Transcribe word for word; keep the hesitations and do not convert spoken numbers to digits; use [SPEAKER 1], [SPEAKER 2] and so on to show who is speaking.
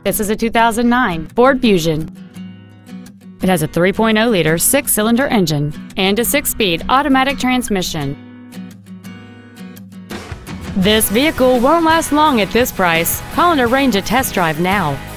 [SPEAKER 1] This is a two thousand nine Ford Fusion. It has a three point oh liter six-cylinder engine and a six-speed automatic transmission. This vehicle won't last long at this price. Call and arrange a test drive now.